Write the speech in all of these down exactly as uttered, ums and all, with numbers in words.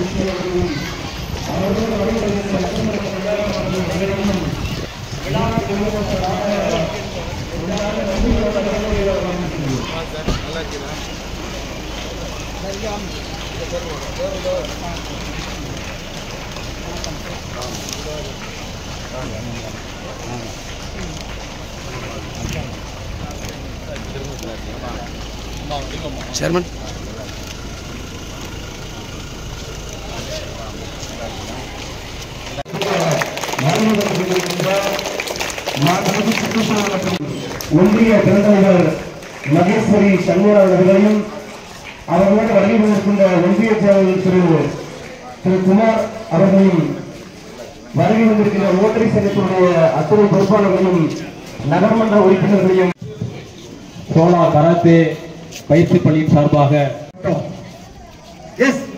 Chairman. ஒன்றிய பெருந்தலைவர் மகேஸ்வரி சண்முகராஜ் அவர்களையும் அவர்களோடு வருகை கொண்டிருக்கின்ற ஒன்றிய செயலாளர் திரு திரு குமார் அவர்களையும் வருகை கொண்டிருக்கின்ற ஓட்டரி சங்கத்தினுடைய அத்துறை பொறுப்பாளர்களையும் நகர்மன்ற உறுப்பினர்களையும் சோலா கராத்தே பயிற்சி பள்ளியின் சார்பாக எஸ்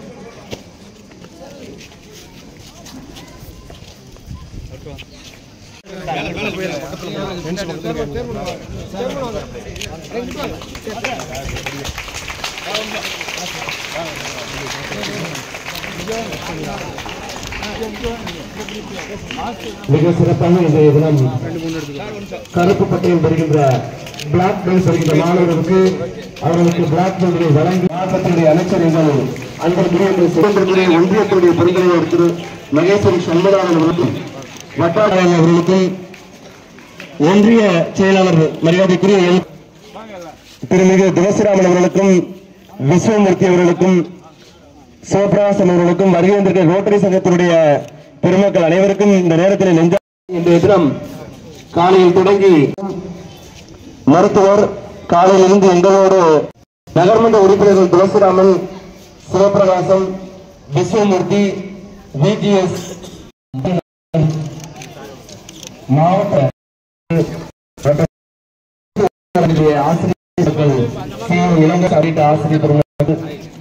மிக சிறப்பாக இன்றைய தினம் கருப்பு பட்டியல் பெறுகின்ற பிளாக் பெல்ட் பெறுகின்ற மாணவர்களுக்கு அவர்களுக்கு பிளாக் பெல்ட்டை வழங்கி மாவட்டத்தினுடைய அமைச்சர்கள் அன்புக்குரிய ஒன்றியத்துடைய பெருந்தலைவர் திரு மகேஸ்வரி சண்முகராஜன் அவர்களுக்கும் வட்டார அவர்களுக்கும் ஒன்றிய செயலாளர் மரியாதைக்குரிய திருமிகு துளசிராமன் அவர்களுக்கும் விஸ்வமூர்த்தி அவர்களுக்கும் சிவபிரகாசன் அவர்களுக்கும் வருகை வந்திருக்கிற ரோட்டரி சங்கத்தினுடைய பெருமக்கள் அனைவருக்கும் இந்த நேரத்தில் நெஞ்ச இன்றைய தினம் காலையில் தொடங்கி மருத்துவர் காலையிலிருந்து எங்களோடு நகர்மன்ற உறுப்பினர்கள் துளசிராமன் சிவபிரகாசம் விஸ்வமூர்த்தி விஜிஎஸ் மாவட்ட ஆசிரியர்கள் இளங்க அறிவித்த ஆசிரியர் பெருமக்கள்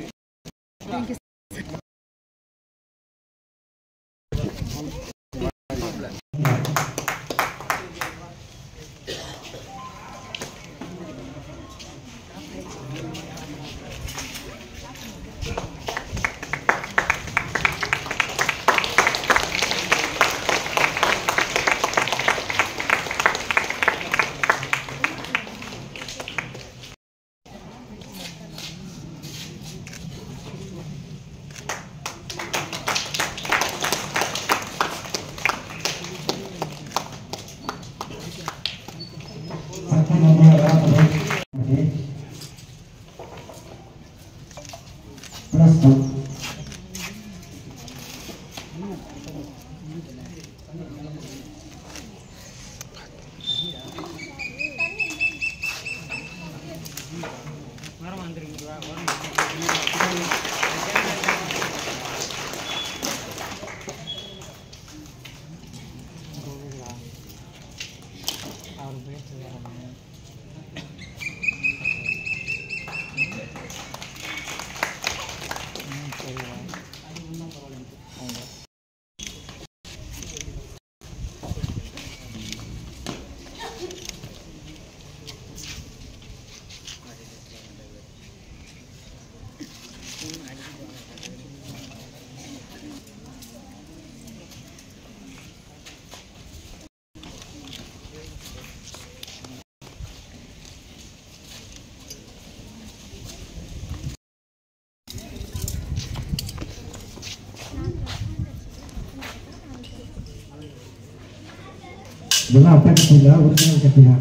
இதெல்லாம் அப்பா கட்டிங்களா ஒரிஜினல் கட்டியா?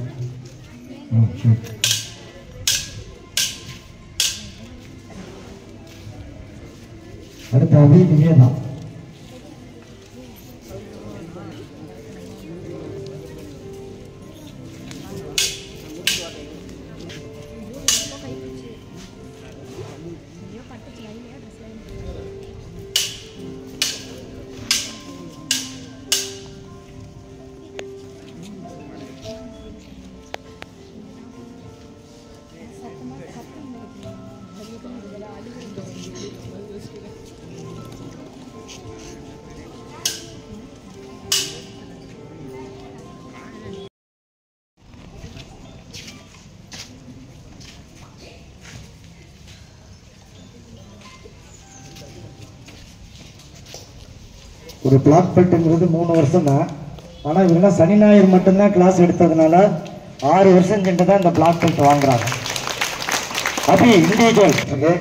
அடுத்த அபி திவ்யா தான். ஒரு பிளாக் பெல்ட்டுங்கிறது மூணு வருஷம் தான். ஆனால் இவங்க சனி ஞாயிறு மட்டும்தான் கிளாஸ் எடுத்ததுனால ஆறு வருஷம் சென்று தான் இந்த பிளாக் பெல்ட் வாங்குறாங்க. அப்படி இண்டிவிஜுவல் ஓகே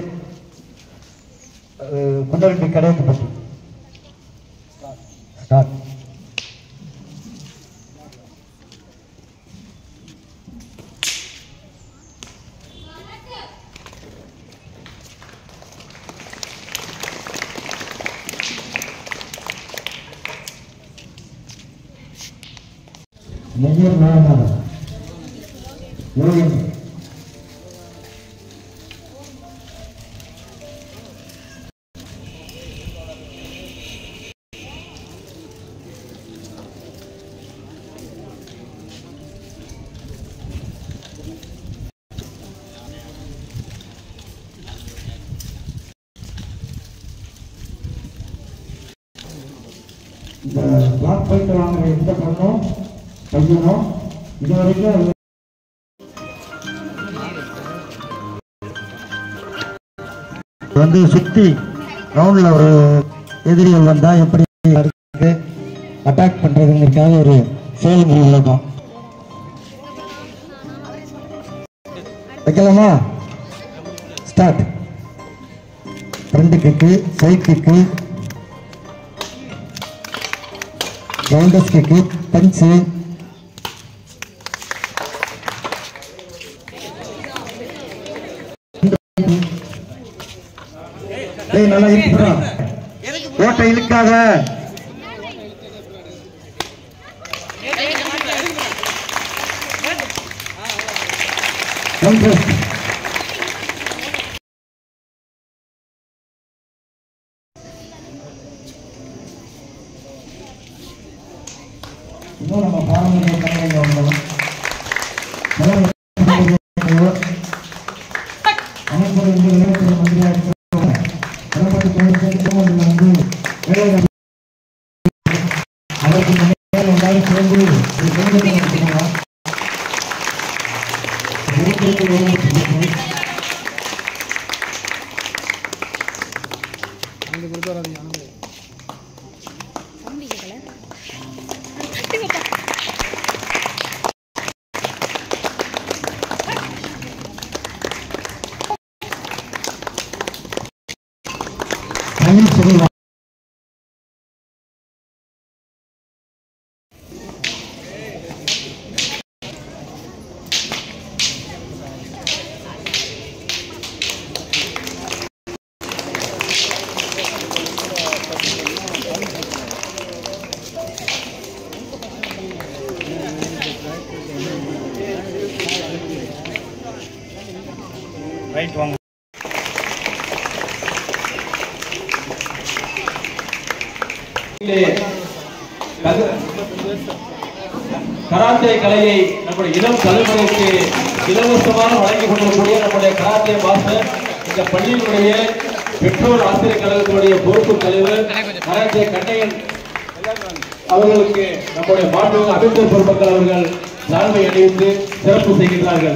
குண்டரண்டி கடைக்கு பற்றி start. Major Nana, William. The black point along the panel. பையனும் இது வரைக்கும் வந்து சுற்றி ரவுண்டில் ஒரு எதிரிகள் வந்தால் எப்படி அட்டாக் பண்ணுறதுங்கிறதுக்காக ஒரு செயல்முறை விளக்கம் வைக்கலாமா? Start. Front kick, side kick, roundhouse kick, punch, நல்லா இருக்கு. ஓட்டை இழுக்காத. இன்னும் நம்ம பாரம்பரிய கலைஞர்கள் வந்தோம். ரைட் வாங்க. கராத்தே கலையை நம்முடைய இளம் தலைமுறைக்கு இலவசமாக வழங்கி கொண்டிருக்கக்கூடிய நம்முடைய கராத்தே மாஸ்டர் இந்த பள்ளியினுடைய பெற்றோர் ஆசிரியர் கழகத்தினுடைய பொறுப்பு தலைவர் கராத்தே கண்ணையன் அவர்களுக்கு நம்முடைய மாண்பு அமைச்சர் பொறுப்பாளர் அவர்கள் சால்வை அணிவித்து சிறப்பு செய்கின்றார்கள்.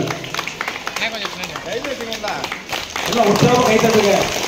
எல்லாம் உற்சாகம் கைத்தட்டுங்க.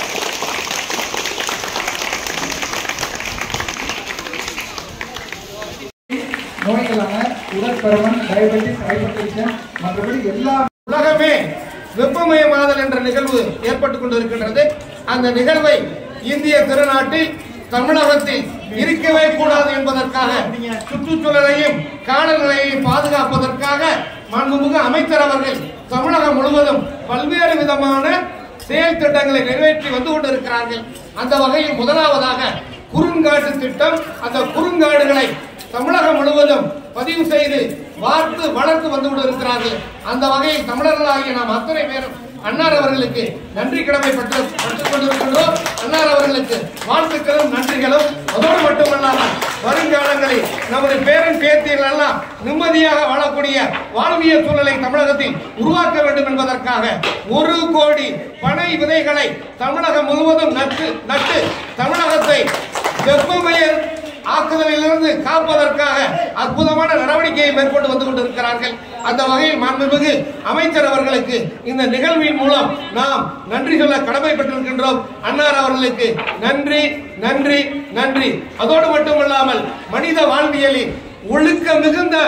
நோய்களான உடற்பருமன், டயபெட்டிஸ், ஹைபர்டென்ஷன் மற்றபடி எல்லா உலகமே வெப்பமயமாதல் என்ற நிகழ்வு ஏற்பட்டுக் கொண்டிருக்கின்றது. அந்த நிகழ்வை இந்திய திருநாட்டில் தமிழகத்தில் இருக்கவே கூடாது என்பதற்காக சுற்றுச்சூழலையும் காலநிலையையும் பாதுகாப்பதற்காக மாண்புமிகு அமைச்சர் அவர்கள் தமிழகம் முழுவதும் பல்வேறு விதமான செயல் திட்டங்களை நிறைவேற்றி வந்து கொண்டிருக்கிறார்கள். அந்த வகையில் முதலாவதாக குறுங்காட்டு திட்டம். அந்த குறுங்காடுகளை தமிழகம் முழுவதும் பதிவு செய்து வார்த்து வளர்த்து வந்து கொண்டிருக்கிறார்கள். அந்த வகையில் தமிழர்களாகிய நாம் அத்தனை பேரும் அன்னார் அவர்களுக்கு நன்றி கடமை பற்று பற்றுக் கொண்டிருக்கின்றோம். அன்னார் அவர்களுக்கு வாழ்த்துக்களும் நன்றிகளும். அதோடு மட்டுமல்லாமல் வருங்காலங்களில் நமது பேரன் பேத்திகள் எல்லாம் நிம்மதியாக வாழக்கூடிய வாழ்வியல் சூழலை தமிழகத்தில் உருவாக்க வேண்டும் என்பதற்காக ஒரு கோடி பனை விதைகளை தமிழகம் முழுவதும் நட்டு நட்டு தமிழகத்தை வெப்பமய ஆக்குதலிலிருந்து காப்பதற்காக அற்புதமான நடவடிக்கையை மேற்கொண்டு வந்து கொண்டிருக்கிறார்கள். அந்த வகையில் மாண்புமிகு அமைச்சர் அவர்களுக்கு இந்த நிகழ்வின் மூலம் நாம் நன்றி சொல்ல கடமைப்பட்டிருக்கின்றோம். அன்னார் அவர்களுக்கு நன்றி நன்றி நன்றி. அதோடு மட்டுமல்லாமல் மனித வாழ்வியலில் ஒழுக்க மிகுந்த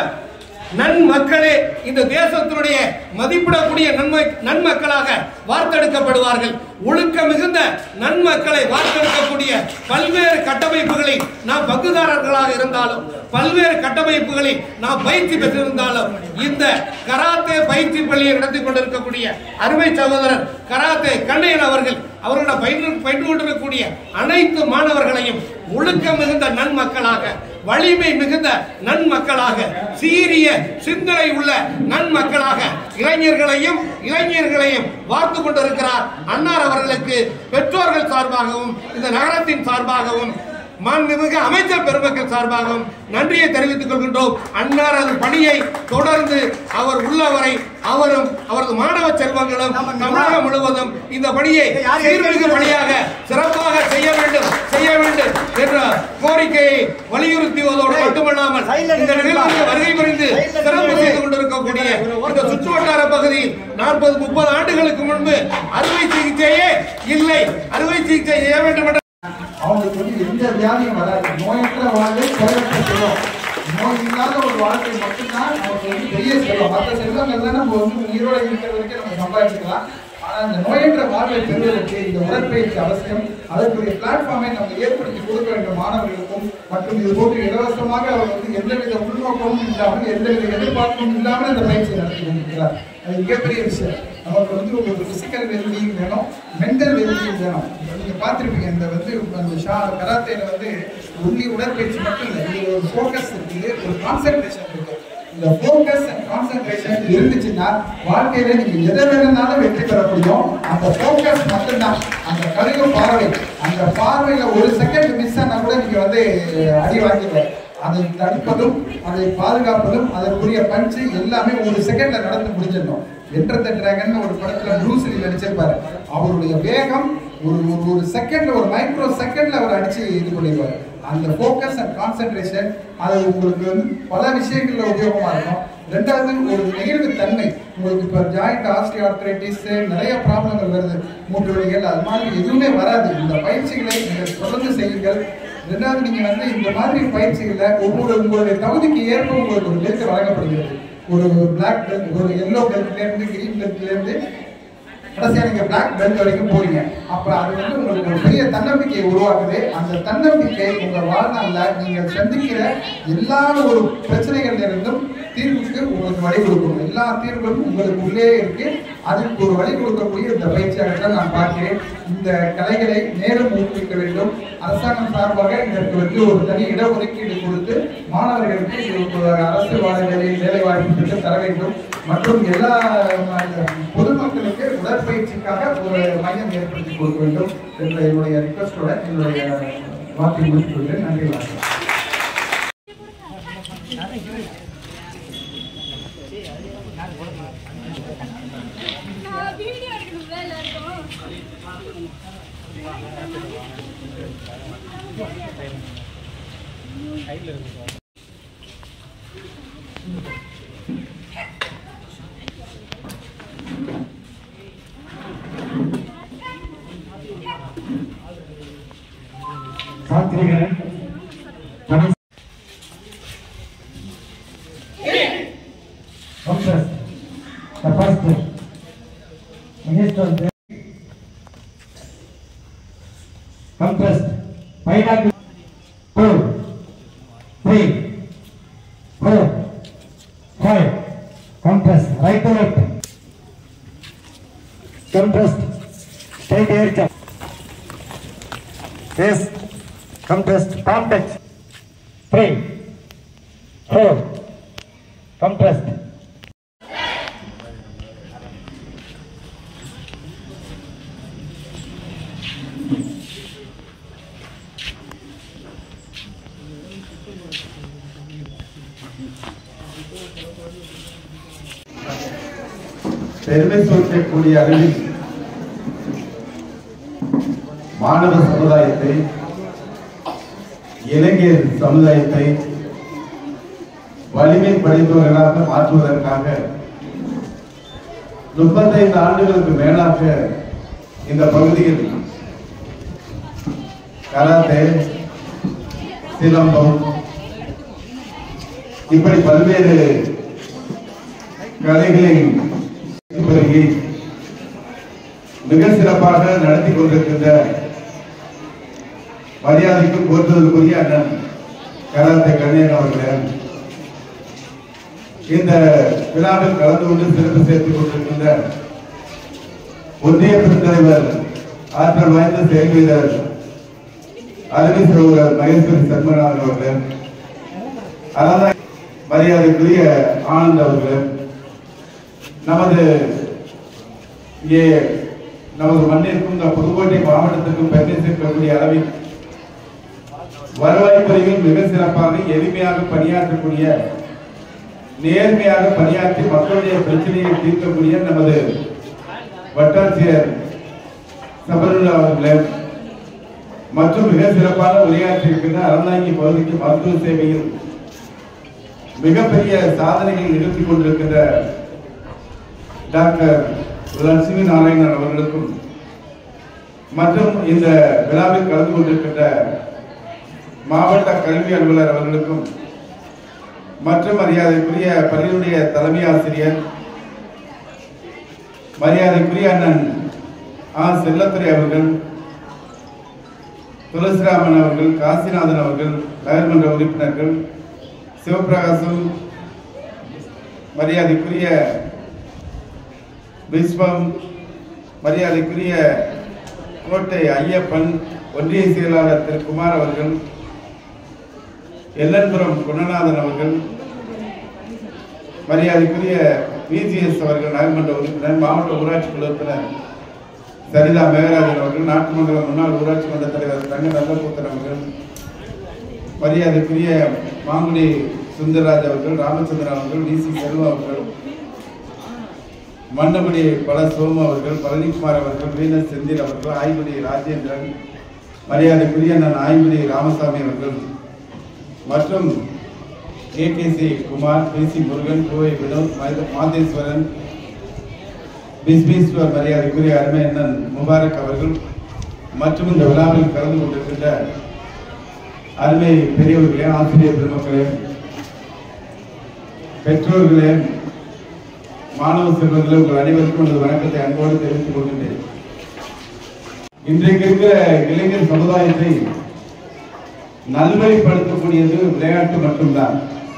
நன்மக்களே இந்த தேசத்தினுடைய மதிப்பிடக்கூடிய நன்மை நன்மக்களாக வார்த்தெடுக்கப்படுவார்கள். ஒழுக்க மிகுந்த நன்மக்களை வார்த்தெடுக்கக்கூடிய பல்வேறு கட்டமைப்புகளில் நாம் பங்குதாரர்களாக இருந்தாலும், பல்வேறு கட்டமைப்புகளில் நாம் பயிற்சி பெற்றிருந்தாலும், இந்த கராத்தே பயிற்சி பள்ளியை நடத்தி கொண்டிருக்கக்கூடிய அருமை சகோதரர் கராத்தே கண்ணையன் அவர்கள் அவர்களோட பயின்று பயின்று கொண்டிருக்கக்கூடிய அனைத்து மாணவர்களையும் ஒழுக்க மிகுந்த நன்மக்களாக, வலிமை மிகுந்த நன்மக்களாக, சீரிய சிந்தனை உள்ள நன்மக்களாக இளைஞர்களையும் இளைஞர்களையும் வார்த்து கொண்டிருக்கிறார். அன்னார் அவர்களுக்கு பெற்றோர்கள் சார்பாகவும் இந்த நகரத்தின் சார்பாகவும் மாண்புமிகு அமைச்சர் பெருமக்கள் சார்பாகவும் நன்றியை தெரிவித்துக் கொள்கின்றோம். அன்னாரது பணியை தொடர்ந்து அவர் உள்ளவரை அவரும் அவரது மாணவ செல்வங்களும் தமிழகம் முழுவதும் இந்த பணியை சீர்மிகு பணியாக சிறப்பாக செய்ய வேண்டும் செய்ய வேண்டும் என்ற கோரிக்கையை வலியுறுத்துவதோடு மட்டுமல்லாமல் இந்த நிகழ்வுக்கு வருகை புரிந்து சிறப்பு செய்து கொண்டிருக்கக்கூடிய இந்த சுற்று வட்டார பகுதியில் நாற்பது முப்பது ஆண்டுகளுக்கு முன்பு அறுவை சிகிச்சையே இல்லை, அறுவை சிகிச்சை செய்ய வேண்டும் என்ற அவங்களுக்கு வந்து எந்த வியாதியும் வராது. நோயற்ற வாழ்வை குறைவற்ற செல்வம். நோய் இல்லாத ஒரு வாழ்க்கை மட்டும்தான் நமக்கு வந்து பெரிய செல்வம். மற்ற செல்வங்கள் தான் நம்ம வந்து உயிரோட இருக்கிற வரைக்கும் நம்ம சம்பாதிச்சுக்கலாம். ஆனால் இந்த நோயற்ற வாழ்வை பெறுவதற்கு இந்த உடற்பயிற்சி அவசியம். அதற்குரிய பிளாட்ஃபார்மை நம்ம ஏற்படுத்தி கொடுக்க வேண்டும் மாணவர்களுக்கும். மற்றும் இது போன்று இலவசமாக அவர் வந்து எந்தவித உள்நோக்கமும் இல்லாமல் எந்தவித எதிர்பார்ப்பும் இல்லாமல் இந்த பயிற்சியை நடத்தி கொண்டிருக்கிறார். அது மிகப்பெரிய விஷயம். நமக்கு வந்து ஒரு பிசிக்கல் வெல்பீயிங் வேணும், மென்டல் வெல்பீயிங் வேணும். நீங்க பார்த்துருப்பீங்க இந்த வந்து அந்த ஷா கராத்தேல வந்து ஒன்லி உடற்பயிற்சி மட்டும் இல்லை, இது ஒரு ஃபோக்கஸ் இருக்குது, ஒரு கான்சென்ட்ரேஷன் இருக்கு. இந்த ஃபோக்கஸ் அண்ட் கான்சென்ட்ரேஷன் இருந்துச்சுன்னா வாழ்க்கையில நீங்க எதை வேணும்னாலும் வெற்றி பெற முடியும். அந்த ஃபோக்கஸ் மட்டும்தான், அந்த கருகு பார்வை, அந்த பார்வையில ஒரு செகண்ட் மிஸ் ஆனா கூட நீங்க வந்து அடி வாங்கிடுவேன். அதை தடுப்பதும் அதை பாதுகாப்பதும் அதற்குரிய பஞ்சு எல்லாமே ஒரு செகண்ட்ல நடந்து முடிஞ்சிடணும். என்டர் தி டிராகன் ஒரு படத்துல ப்ரூஸ் லீ நடிச்சிருப்பாரு. அவருடைய வேகம் ஒரு ஒரு செகண்ட்ல ஒரு மைக்ரோ செகண்ட்ல அவர் அடிச்சு இது பண்ணிடுவாரு. அந்த ஃபோக்கஸ் அண்ட் கான்சென்ட்ரேஷன் அது உங்களுக்கு வந்து பல விஷயங்கள்ல உபயோகமா இருக்கும். ரெண்டாவது ஒரு நெகிழ்வு தன்மை. உங்களுக்கு இப்போ ஜாயிண்ட் ஆஸ்டியோஆர்த்ரைட்டிஸ் நிறைய ப்ராப்ளங்கள் வருது, மூட்டு வலிகள், அது மாதிரி எதுவுமே வராது. இந்த பயிற்சிகளை நீங்கள் தொடர்ந்து செய்யுங்கள். ரெண்டாவது நீங்க வந்து இந்த மாதிரி பயிற்சிகளை ஒவ்வொரு உங்களுடைய தகுதிக்கு ஏற்ப உங்களுக்கு ஒரு பெல்ட் வழங்கப்படுகிறது. ஒரு பிளாக் பெல்ட், ஒரு எல்லோ பெல்ட்ல இருந்து கிரீன் பெல்ட்ல இருந்து கடைசியா நீங்க பிளாக் பெல்ட் வரைக்கும் போறீங்க. அப்ப அது வந்து உங்களுக்கு ஒரு பெரிய தன்னம்பிக்கையை உருவாக்குது. அந்த தன்னம்பிக்கை உங்க வாழ்நாள்ல நீங்கள் சந்திக்கிற எல்லா ஒரு பிரச்சனைகள்ல இருந்தும் தீர்வுக்கு உங்களுக்கு வழி கொடுக்கணும். எல்லா தீர்வுகளும் உங்களுக்கு உள்ளே இருக்கு. அதுக்கு ஒரு வழி கொடுக்கக்கூடிய இந்த பயிற்சியாளர்கள் நான் பார்க்கிறேன். இந்த கலைகளை மேலும் ஊக்குவிக்க வேண்டும். அரசாங்கம் சார்பாக இதற்கு வந்து ஒரு தனி இடஒதுக்கீடு கொடுத்து மாணவர்களுக்கு அரசு வேலை வேலை வாய்ப்பு பெற்று தர வேண்டும். மற்றும் எல்லா பொதுமக்களுக்கு உடற்பயிற்சிக்காக ஒரு மையம் ஏற்படுத்தி கொடுக்க வேண்டும் என்ற என்னுடைய ரிக்வஸ்டோட என்னுடைய வார்த்தை முடித்துக் கொள்கிறேன். நன்றி, வணக்கம். சாத்திரிகரன் Compressed. The first minister compressed. Five, four, three, four, five. Compressed. Right to left. Compressed. Straight air jump. Yes. Compressed. Palm touch. Three, four. Compressed. பெருமை சேர்க்கக்கூடிய அளவில் மாணவ சமுதாயத்தை, இளைஞர் சமுதாயத்தை வலிமை படைத்தவர்களாக மாற்றுவதற்காக முப்பத்தைந்து ஆண்டுகளுக்கு மேலாக இந்த பகுதியில் கராத்தே, சிலம்பம் இப்படி பல்வேறு கலைகளின் மிக சிறப்பாக நடத்தி கொண்டிருக்கின்ற மரியாதைக்கு போற்றுவதற்குரிய அண்ணன் கராத்தே கண்ணையன் அவர்களே, இந்த விழாவில் கலந்து கொண்டு சிறப்பு சேர்த்துக் கொண்டிருக்கின்ற ஒன்றிய பெருந்தலைவர் ஆற்றல் வாய்ந்த செயல் வீரர் அருமை சகோதரர் மகேஸ்வரி சண்முகநாதன் அவர்கள், அதான் மரியாதைக்குரிய ஆனந்த் அவர்கள், நமது இங்கே நமது மண்ணிற்கும் இந்த புதுக்கோட்டை மாவட்டத்திற்கும் பெருமை சேர்க்கக்கூடிய அளவில் வருவாய்த்துறையில் மிக சிறப்பாக எளிமையாக பணியாற்றக்கூடிய, நேர்மையாக பணியாற்றி மக்களுடைய பிரச்சனையை தீர்க்கக்கூடிய நமது வட்டாட்சியர் சபருல்லா அவர்களே மற்றும் மிக சிறப்பான உரையாற்றி இருக்கின்ற அறந்தாங்கி பகுதிக்கு மருத்துவ சேவையில் மிகப்பெரிய சாதனைகளை நிகழ்த்தி கொண்டிருக்கின்ற டாக்டர் லட்சுமி நாராயணன் அவர்களுக்கும் மற்றும் இந்த விழாவில் கலந்து கொண்டிருக்கின்ற மாவட்ட கல்வி அலுவலர் அவர்களுக்கும் மற்றும் மரியாதைக்குரிய பள்ளியுடைய தலைமை ஆசிரியர் மரியாதைக்குரிய அண்ணன் ஆ செல்லத்துறை அவர்கள், துளசிராமன் அவர்கள், காசிநாதன் அவர்கள், நகர்மன்ற உறுப்பினர்கள், சிவபிரகாசம், மரியாதைக்குரிய விஸ்வம், மரியாதைக்குரிய கோட்டை ஐயப்பன், ஒன்றிய செயலாளர் திரு குமார் அவர்கள், எல்லன்புரம் குணநாதன் அவர்கள், மரியாதைக்குரிய விஜிஎஸ் அவர்கள், நகர்மன்ற உறுப்பினர், மாவட்ட ஊராட்சி குழு உறுப்பினர் சரிதா மேகராஜன் அவர்கள், நாட்டு மன்ற முன்னாள் ஊராட்சி மன்ற தலைவர் தங்க நல்லபூத்தன் அவர்கள், மரியாதைக்குரிய மாங்குடி சுந்தரராஜ் அவர்கள், ராமச்சந்திரன் அவர்கள், டி சி செல்வா அவர்கள், மன்னகுடி பல சோமு அவர்கள், பழனிக்குமார் அவர்கள், வீணர் செந்தில் அவர்கள், ஆய்குடி ராஜேந்திரன், மரியாதைக்குரிய நான் ஆய்குடி ராமசாமி அவர்கள் மற்றும் A K C Kumar, P C Murugan, Kovai Vinod, Madheswaran, பிஸ்பீஸ்வர், மரியாதைக்குரிய அருமை அண்ணன் முபாரக் அவர்கள் மற்றும் இந்த விழாவில் கலந்து கொண்டிருக்கின்ற அருமை பெரியவர்களே, ஆசிரியர் பெருமக்களே, பெற்றோர்களே, மாணவ செல்வங்களே, உங்கள் அனைவருக்கும் எனது வணக்கத்தை அன்போடு தெரிவித்துக் கொள்கின்றேன். இன்றைக்கு இருக்கிற இளைஞர் சமுதாயத்தை நல்வழிப்படுத்தக்கூடியது விளையாட்டு மட்டும்தான்.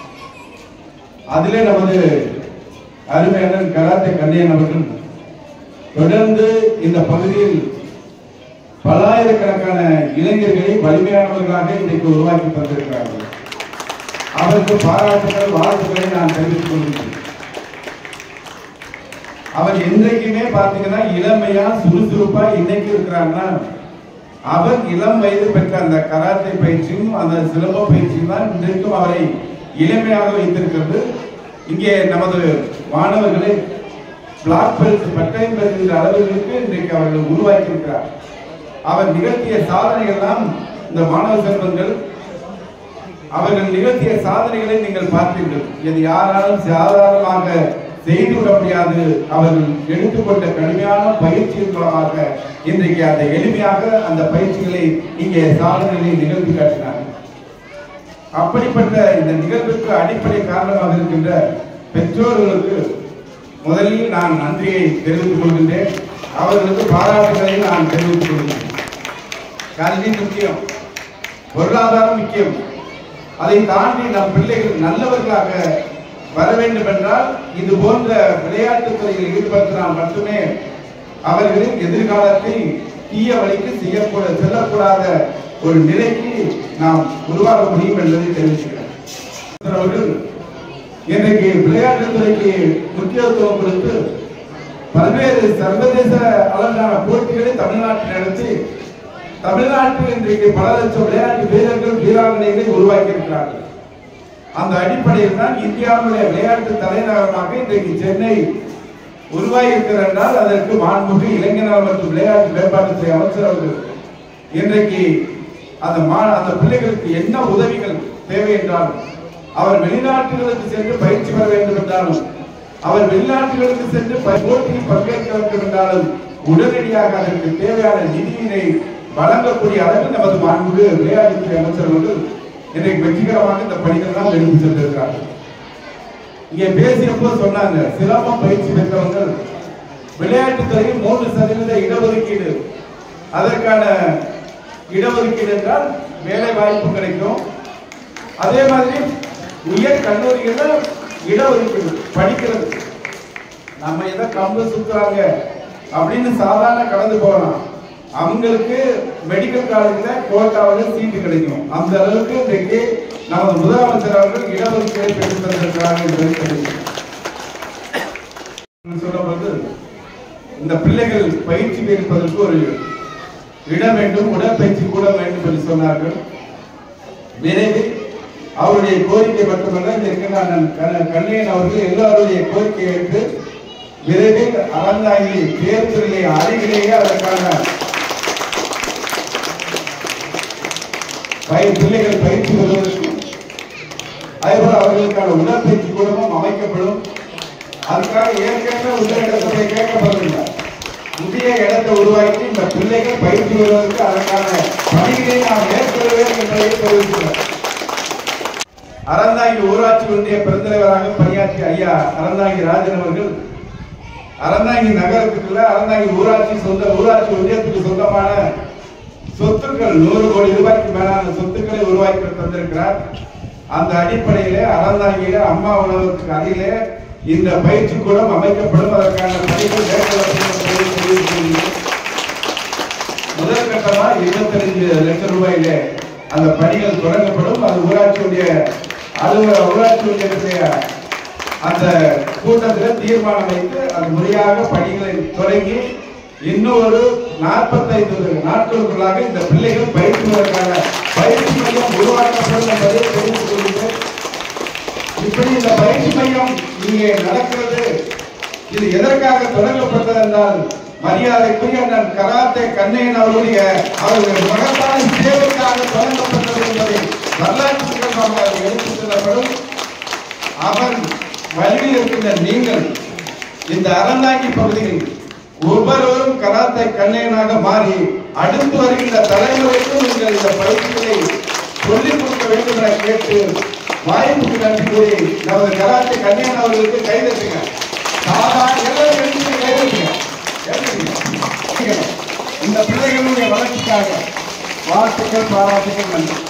அதிலே நமது அருமையான கராத்தே கண்ணையன் அவர்கள் தொடர்ந்து இந்த பகுதியில் பல்லாயிரக்கணக்கான இளைஞர்களை வலிமையானவர்களாக இன்றைக்கு உருவாக்கி தந்திருக்கிறார்கள். அவருக்கு பாராட்டுகள், வாழ்த்துக்களை நான் தெரிவித்துக் கொள்கிறேன். அவர் என்றைக்குமே பார்த்தீங்கன்னா இளமையா சுறுசுறுப்பா இன்னைக்கு இருக்கிறாங்கன்னா அவர் இளம் வயது பெற்ற அந்த கராத்தே பயிற்சியும் அந்த சிலம்ப பயிற்சியும் தான் இன்றைக்கும் அவரை இளமையாக வைத்திருக்கிறது. இங்கே நமது மாணவர்களை பிளாக் பெல்ட் பட்டயம் பெறுகின்ற அளவுகளுக்கு இன்றைக்கு அவர்கள் உருவாக்கி இருக்கிறார். அவர் நிகழ்த்திய சாதனைகள் தான் இந்த மாணவ செல்வங்கள் அவர்கள் நிகழ்த்திய சாதனைகளை நீங்கள் பார்த்தீர்கள். இது யாராலும் சாதாரணமாக செய்துவிட முடியாது. அவர்கள் எடுத்துக்கொண்ட கடுமையான பயிற்சியின் மூலமாக இன்றைக்கு அந்த எளிமையாக அந்த பயிற்சிகளை இங்கே சாதனைகளை நிகழ்த்தி காட்டினார்கள். அப்படிப்பட்ட இந்த நிகழ்வுக்கு அடிப்படை காரணமாக இருக்கின்ற பெற்றோர்களுக்கு முதலில் நான் நன்றியை தெரிவித்துக் கொள்கின்றேன். அவர்களுக்கு பாராட்டுகளை நான் தெரிவித்துக் கொள்கிறேன். கல்வி முக்கியம், பொருளாதாரம் முக்கியம். அதை தாண்டி நம் பிள்ளைகள் நல்லவர்களாக வர வேண்டும் என்றால் இது போன்ற விளையாட்டுத் துறையில் ஈடுபடுத்தினால் மட்டுமே அவர்களின் எதிர்காலத்தை தீய வழிக்கு செய்யக்கூட செல்லக்கூடாத ஒரு நிலைக்கு நாம் உருவாக்க முடியும் என்பதை தெரிவிக்கிறேன். அவர்கள் இன்றைக்கு விளையாட்டுத் துறைக்கு முக்கியத்துவம் கொடுத்து பல்வேறு சர்வதேச அளவிலான போட்டிகளை தமிழ்நாட்டில் நடத்தி தமிழ்நாட்டில் இன்றைக்கு பல லட்சம் விளையாட்டு வீரர்கள் வீராங்கனைகளை உருவாக்கி இருக்கிறார்கள். அந்த அடிப்படையில் தான் இந்தியாவுடைய விளையாட்டு தலைநகரமாக இன்றைக்கு சென்னை உருவாகி இருக்கிறார் என்றால் அதற்கு மாண்புமிகு இளைஞர் மற்றும் விளையாட்டு மேம்பாட்டுத்துறை அமைச்சர் அவர்கள் இன்றைக்கு அந்த மா அந்த பிள்ளைகளுக்கு என்ன உதவிகள் தேவை என்றால் அவர் வெளிநாட்டுகளுக்கு சென்று பயிற்சி பெற வேண்டும் என்றாலும், அவர் வெளிநாட்டுகளுக்கு சென்று போட்டியில் பங்கேற்க வேண்டும் என்றாலும் உடனடியாக அதற்கு தேவையான நிதியினை வழங்கக்கூடிய அளவில் நமது மாண்புமிகு விளையாட்டுத்துறை அமைச்சர் அவர்கள் இன்றைக்கு வெற்றிகரமாக இந்த பணிகள் தான் எடுத்து சென்றிருக்கிறார்கள். இங்கே பேசியப்போ சொன்னாங்க, சிலம்பம் பயிற்சி பெற்றவர்கள் விளையாட்டுத்துறையில் மூன்று சதவீத இடஒதுக்கீடு, அதற்கான இடஒதுக்கீடு என்றால் வேலை வாய்ப்பு கிடைக்கும். அதே மாதிரி உயர் கல்லூரிகள் இடஒதுக்கீடு படிக்கிறது. நம்ம எதை கம்பு சுத்துறாங்க அப்படின்னு சாதாரண கடந்து போகலாம். அவங்களுக்கு மெடிக்கல் காலேஜ்ல கோட்டாவில் சீட்டு கிடைக்கும். அந்த அளவுக்கு இன்றைக்கு நமது முதலமைச்சர் அவர்கள் இடஒதுக்கீடு பெற்று தந்திருக்கிறார்கள் என்பதை தெரிவிக்கிறேன். சொல்லப்படுது, இந்த பிள்ளைகள் பயிற்சி இருப்பதற்கு ஒரு இடம் வேண்டும், உடற்பயிற்சி கூட வேண்டும் என்று சொன்னார்கள். விரைவில் அவருடைய கோரிக்கை மட்டுமல்ல, கண்ணையன் அவர்கள் எல்லாருடைய கோரிக்கையை ஏற்று விரைவில் அறந்தாங்கி தேர்தலிலே அருகிலேயே அதற்கான பிள்ளைகள் பயிற்சி பெறுவதற்கும் அதேபோல் அவர்களுக்கான உடற்பயிற்சி கூடமும் அமைக்கப்படும். அதுக்காக ஏற்கனவே உள்ள இடத்தை கேட்கப்படவில்லை, புதிய இடத்தை உருவாக்கி இந்த பிள்ளைகள் பயிற்சி பெறுவதற்கு அதற்கான பணிகளை நாம் மேற்கொள்ளவே என்பதை தெரிவிக்கிறோம். அறந்தாங்கி ஊராட்சி ஒன்றிய பெருந்தலைவராக பணியாற்றிய ஐயா அறந்தாங்கி ராஜன் அவர்கள் அறந்தாங்கி நகரத்துக்குள்ள அறந்தாங்கி ஊராட்சி சொந்த ஊராட்சி ஒன்றியத்துக்கு சொந்தமான சொத்துக்கள் நூறு கோடி ரூபாய்க்கு மேலான சொத்துக்களை உருவாக்கி தந்திருக்கிறார். அந்த அடிப்படையிலே அறந்தாங்கியில அம்மா உணவகத்துக்கு அருகிலே இந்த பயிற்சி கூடம் அமைக்கப்படும். அதற்கான பணிகள் மேற்கொள்ளப்படும். முதல் கட்டமா இருபத்தி ஐந்து லட்சம் ரூபாயிலே அந்த பணிகள் தொடங்கப்படும். அது ஊராட்சியுடைய அலுவலக ஊராட்சி ஒன்றியத்துடைய அந்த கூட்டத்தில் தீர்மானம் வைத்து அது முறையாக பணிகளை தொடங்கி இன்னொரு நாற்பத்தைந்து நாட்களுக்குள்ளாக இந்த பிள்ளைகள் பயிற்சிவதற்கான பயிற்சி மையம் உருவாக்கப்படும் என்பதை தெரிவித்துக் கொள்கிறேன். இப்படி இந்த பயிற்சி மையம் இங்கே நடக்கிறது. இது எதற்காக தொடங்கப்பட்டது என்றால், மரியாதைக்குரிய நான் கராத்தே கண்ணையன் அவருடைய அவருடைய மகத்தான சேவைக்காக தொடங்கப்பட்டது என்பதை வரலாற்று எடுத்துச் செல்லப்படும். அவன் வழியில் இருக்கின்ற நீங்கள் இந்த அறந்தாங்கி பகுதியில் ஒவ்வொருவரும் கராத்தே கண்ணையனாக மாறி அடுத்து வருகின்ற தலைமுறைக்கும் நீங்கள் இந்த பயிற்சிகளை சொல்லிக் கொடுக்க வேண்டும் என கேட்டு வாய்ப்புக்கு நன்றி கூறி நமது கராத்தே கண்ணையன் அவர்களுக்கு கைதட்டுங்க. இந்த பிள்ளைகளுடைய வளர்ச்சிக்காக வாழ்த்துக்கள், பாராட்டுகள், நன்றி.